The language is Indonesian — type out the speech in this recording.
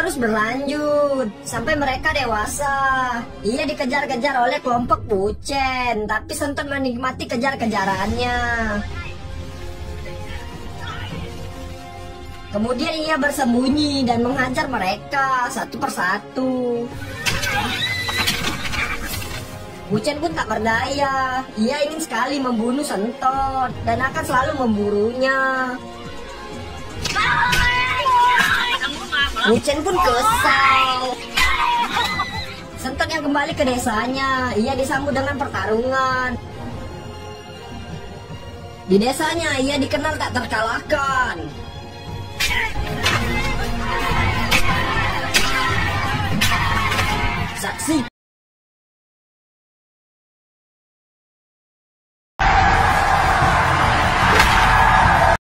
terus berlanjut sampai mereka dewasa. Ia dikejar-kejar oleh kelompok Wuchen, tapi Senton menikmati kejar-kejarannya. Kemudian ia bersembunyi dan menghajar mereka satu persatu. Wuchen pun tak berdaya. Ia ingin sekali membunuh Senton dan akan selalu memburunya. Wuchen pun kesal. Senton yang kembali ke desanya. Ia disambut dengan pertarungan. Di desanya ia dikenal tak terkalahkan. Saksikan